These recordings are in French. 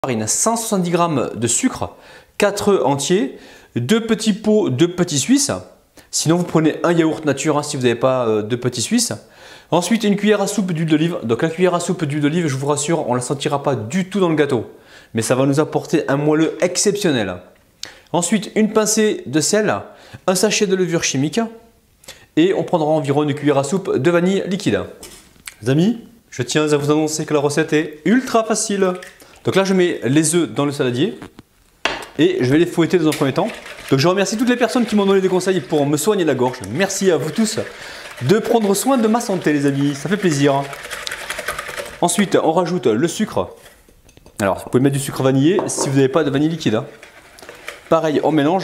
farine, 170 g de sucre, 4 œufs entiers, 2 petits pots de petits suisses. Sinon, vous prenez un yaourt nature hein, si vous n'avez pas de petits suisses. Ensuite, une cuillère à soupe d'huile d'olive. Donc, la cuillère à soupe d'huile d'olive, je vous rassure, on ne la sentira pas du tout dans le gâteau. Mais ça va nous apporter un moelleux exceptionnel. Ensuite, une pincée de sel, un sachet de levure chimique. Et on prendra environ une cuillère à soupe de vanille liquide. Les amis, je tiens à vous annoncer que la recette est ultra facile. Donc là, je mets les œufs dans le saladier et je vais les fouetter dans un premier temps. Donc je remercie toutes les personnes qui m'ont donné des conseils pour me soigner la gorge. Merci à vous tous de prendre soin de ma santé, les amis. Ça fait plaisir. Ensuite, on rajoute le sucre. Alors, vous pouvez mettre du sucre vanillé si vous n'avez pas de vanille liquide. Hein. Pareil, on mélange.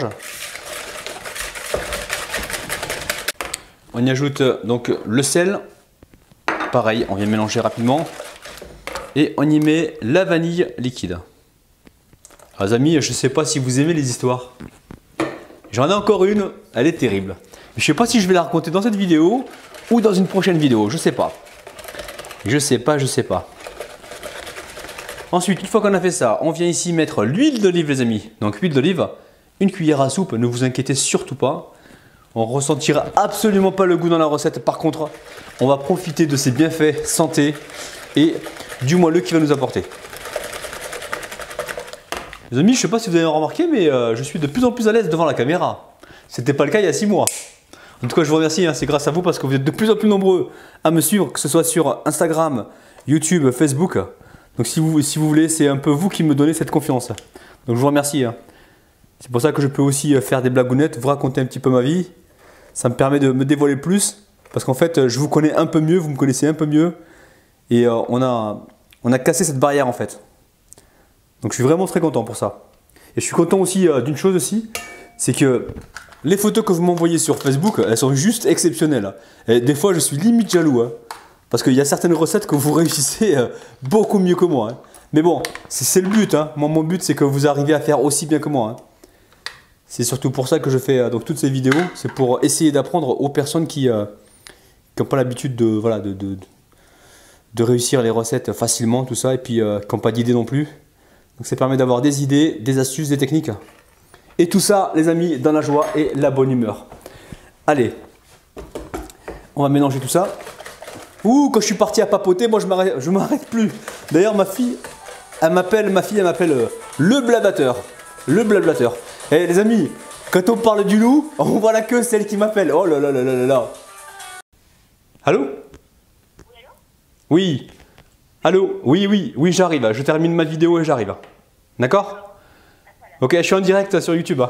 On y ajoute donc le sel. Pareil, on vient mélanger rapidement. Et on y met la vanille liquide. Alors, les amis, je ne sais pas si vous aimez les histoires. J'en ai encore une, elle est terrible. Je ne sais pas si je vais la raconter dans cette vidéo ou dans une prochaine vidéo, je ne sais pas. Je sais pas. Ensuite, une fois qu'on a fait ça, on vient ici mettre l'huile d'olive, les amis. Donc, huile d'olive, une cuillère à soupe, ne vous inquiétez surtout pas. On ne ressentira absolument pas le goût dans la recette. Par contre, on va profiter de ses bienfaits santé et du moelleux qu'il va nous apporter. Les amis, je ne sais pas si vous avez remarqué, mais je suis de plus en plus à l'aise devant la caméra. Ce n'était pas le cas il y a 6 mois. En tout cas, je vous remercie, hein, c'est grâce à vous parce que vous êtes de plus en plus nombreux à me suivre, que ce soit sur Instagram, YouTube, Facebook. Donc si vous voulez, c'est un peu vous qui me donnez cette confiance. Donc je vous remercie. Hein. C'est pour ça que je peux aussi faire des blagounettes, vous raconter un petit peu ma vie. Ça me permet de me dévoiler plus parce qu'en fait, je vous connais un peu mieux, vous me connaissez un peu mieux. Et on a cassé cette barrière en fait. Donc je suis vraiment très content pour ça. Et je suis content aussi d'une chose aussi, c'est que les photos que vous m'envoyez sur Facebook, elles sont juste exceptionnelles. Et des fois je suis limite jaloux. Hein, parce qu'il y a certaines recettes que vous réussissez beaucoup mieux que moi. Hein. Mais bon, c'est le but. Hein. Moi, mon but c'est que vous arriviez à faire aussi bien que moi. Hein. C'est surtout pour ça que je fais donc, toutes ces vidéos. C'est pour essayer d'apprendre aux personnes qui n'ont pas l'habitude de réussir les recettes facilement, tout ça, et puis qui n'ont pas d'idées non plus. Donc ça permet d'avoir des idées, des astuces, des techniques. Et tout ça, les amis, dans la joie et la bonne humeur. Allez, on va mélanger tout ça. Ouh, quand je suis parti à papoter, moi je m'arrête plus. D'ailleurs, ma fille, elle m'appelle le blablateur. Le blablateur. Eh les amis, quand on parle du loup, on voit la queue, c'est elle qui m'appelle. Oh là là là là là là. Allô? Oui. Allô? Oui, j'arrive. Je termine ma vidéo et j'arrive. D'accord? Ok, je suis en direct sur YouTube.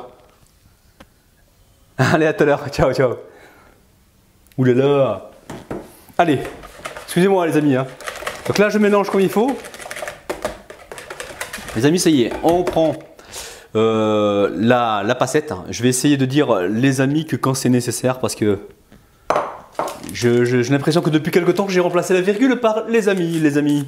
Allez, à tout à l'heure. Ciao, ciao. Ouh là là. Allez, excusez-moi les amis. Hein. Donc là, je mélange comme il faut. Les amis, ça y est, on prend la passette. Je vais essayer de dire les amis que quand c'est nécessaire parce que j'ai l'impression que depuis quelque temps j'ai remplacé la virgule par les amis, les amis.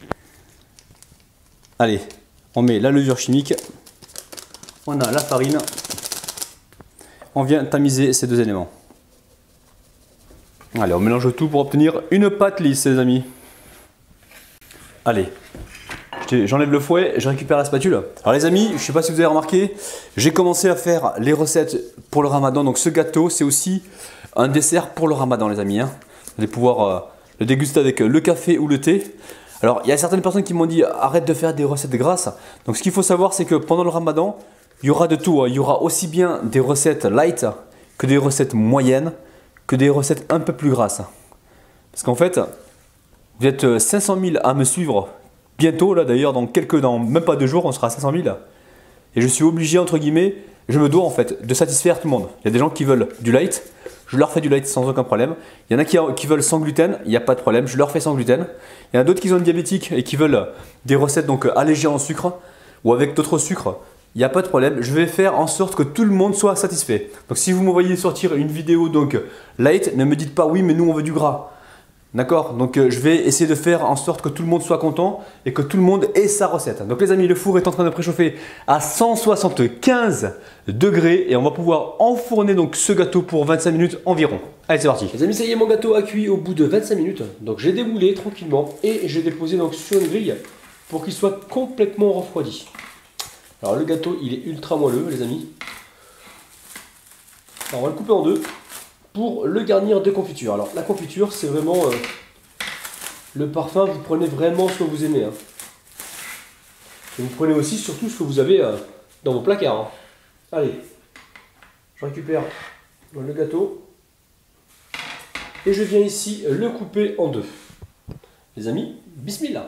Allez, on met la levure chimique, on a la farine, on vient tamiser ces deux éléments. Allez, on mélange tout pour obtenir une pâte lisse, les amis. Allez, j'enlève le fouet, je récupère la spatule. Alors les amis, je ne sais pas si vous avez remarqué, j'ai commencé à faire les recettes pour le ramadan. Donc ce gâteau, c'est aussi un dessert pour le ramadan, les amis. Hein. Vous allez pouvoir le déguster avec le café ou le thé. Alors, il y a certaines personnes qui m'ont dit arrête de faire des recettes grasses. Donc ce qu'il faut savoir, c'est que pendant le ramadan, il y aura de tout. Hein. Il y aura aussi bien des recettes light que des recettes moyennes, que des recettes un peu plus grasses. Parce qu'en fait, vous êtes 500 000 à me suivre bientôt. Là d'ailleurs, dans même pas 2 jours, on sera à 500 000. Et je suis obligé, entre guillemets, je me dois en fait de satisfaire tout le monde. Il y a des gens qui veulent du light, je leur fais du light sans aucun problème. Il y en a qui veulent sans gluten, il n'y a pas de problème, je leur fais sans gluten. Il y en a d'autres qui sont diabétiques et qui veulent des recettes donc allégées en sucre ou avec d'autres sucres. Il n'y a pas de problème, je vais faire en sorte que tout le monde soit satisfait. Donc si vous me voyez sortir une vidéo donc light, ne me dites pas oui mais nous on veut du gras. D'accord? Donc je vais essayer de faire en sorte que tout le monde soit content et que tout le monde ait sa recette. Donc les amis, le four est en train de préchauffer à 175 degrés et on va pouvoir enfourner donc ce gâteau pour 25 minutes environ. Allez, c'est parti. Les amis, ça y est, mon gâteau a cuit au bout de 25 minutes. Donc j'ai démoulé tranquillement et j'ai déposé donc sur une grille pour qu'il soit complètement refroidi. Alors le gâteau, il est ultra moelleux, les amis. Alors, on va le couper en deux pour le garnir de confiture. Alors la confiture, c'est vraiment le parfum. Vous prenez vraiment ce que vous aimez. Hein. Et vous prenez aussi surtout ce que vous avez dans vos placards. Hein. Allez, je récupère le gâteau et je viens ici le couper en deux. Les amis, bismillah.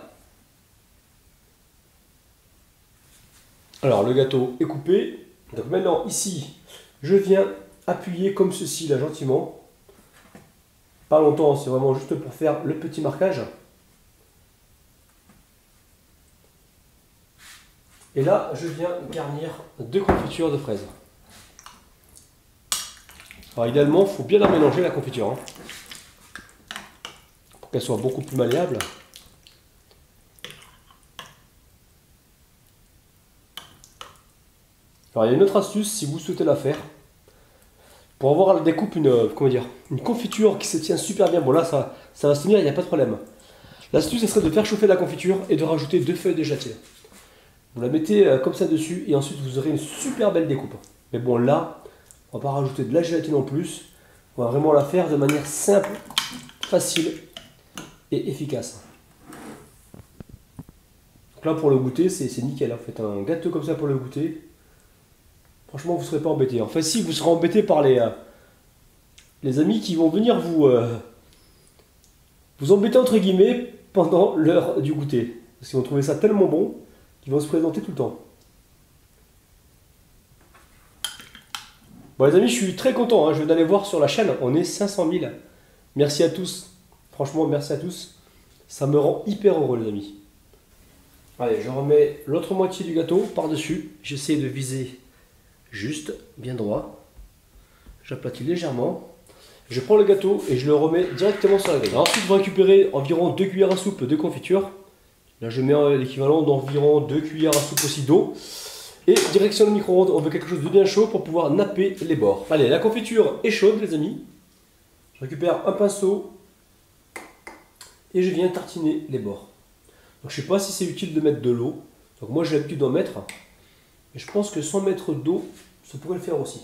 Alors le gâteau est coupé. Donc maintenant ici, je viens appuyer comme ceci là gentiment. Pas longtemps, c'est vraiment juste pour faire le petit marquage. Et là, je viens garnir de confiture de fraises. Alors idéalement, il faut bien la mélanger la confiture. Hein, pour qu'elle soit beaucoup plus malléable. Alors il y a une autre astuce si vous souhaitez la faire. Pour avoir la découpe, une confiture qui se tient super bien. Bon là, ça va se tenir, il n'y a pas de problème. L'astuce, ce serait de faire chauffer la confiture et de rajouter 2 feuilles de châtier. Vous la mettez comme ça dessus et ensuite vous aurez une super belle découpe. Mais bon là, on ne va pas rajouter de la gélatine en plus. On va vraiment la faire de manière simple, facile et efficace. Donc là pour le goûter, c'est nickel. Hein. Faites un gâteau comme ça pour le goûter. Franchement, vous ne serez pas embêté. Enfin, si, vous serez embêté par les amis qui vont venir vous embêter entre guillemets pendant l'heure du goûter. Parce qu'ils vont trouver ça tellement bon qu'ils vont se présenter tout le temps. Bon les amis, je suis très content. Hein. Je viens d'aller voir sur la chaîne. On est 500 000. Merci à tous. Franchement, merci à tous. Ça me rend hyper heureux les amis. Allez, je remets l'autre moitié du gâteau par-dessus. J'essaie de viser juste, bien droit. J'aplatis légèrement. Je prends le gâteau et je le remets directement sur la grille. Ensuite, vous récupérez environ 2 cuillères à soupe de confiture. Là, je mets l'équivalent d'environ 2 cuillères à soupe aussi d'eau. Et direction le micro-ondes, on veut quelque chose de bien chaud pour pouvoir napper les bords. Allez, la confiture est chaude, les amis. Je récupère un pinceau et je viens tartiner les bords. Donc, je ne sais pas si c'est utile de mettre de l'eau. Donc, moi, j'ai l'habitude d'en mettre. Et je pense que sans mettre d'eau, ça pourrait le faire aussi.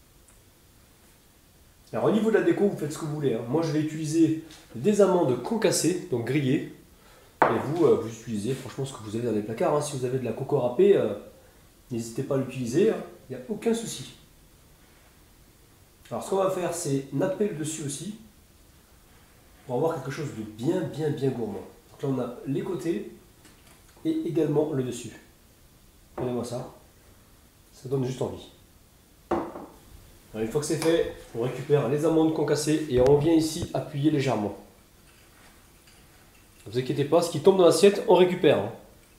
Alors au niveau de la déco, vous faites ce que vous voulez. Hein. Moi je vais utiliser des amandes concassées, donc grillées. Et vous, vous utilisez franchement ce que vous avez dans les placards. Hein. Si vous avez de la coco râpée, n'hésitez pas à l'utiliser. Hein. Il n'y a aucun souci. Alors ce qu'on va faire, c'est napper le dessus aussi. Pour avoir quelque chose de bien gourmand. Donc là on a les côtés et également le dessus. Regardez-moi ça. Ça donne juste envie. Alors, une fois que c'est fait, on récupère les amandes concassées et on vient ici appuyer légèrement. Ne vous inquiétez pas, ce qui tombe dans l'assiette, on récupère. Hein.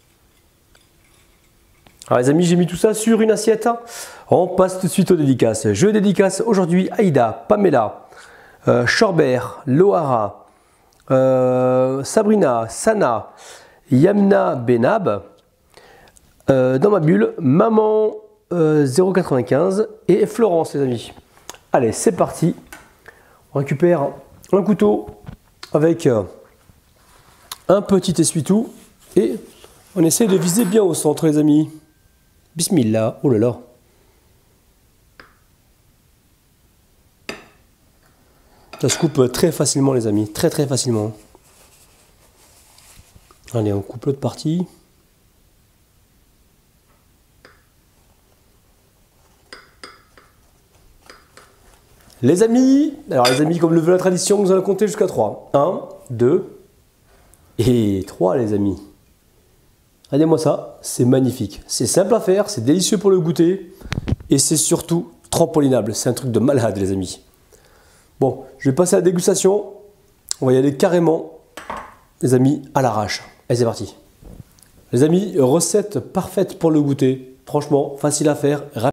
Alors les amis, j'ai mis tout ça sur une assiette. On passe tout de suite aux dédicaces. Je dédicace aujourd'hui Aïda, Pamela, Shorbert, Lohara, Sabrina, Sana, Yamna Benab, dans ma bulle, Maman 0,95 et Florence les amis. Allez, c'est parti. On récupère un couteau avec un petit essuie-tout et on essaie de viser bien au centre les amis. Bismillah, oh là là. Ça se coupe très facilement les amis, très facilement. Allez, on coupe l'autre partie. Les amis, alors les amis, comme le veut la tradition, nous allons compter jusqu'à 3. 1, 2 et 3 les amis. Regardez-moi ça, c'est magnifique. C'est simple à faire, c'est délicieux pour le goûter et c'est surtout trampolinable. C'est un truc de malade les amis. Bon, je vais passer à la dégustation. On va y aller carrément, les amis, à l'arrache. Allez, c'est parti. Les amis, recette parfaite pour le goûter. Franchement, facile à faire, rapide.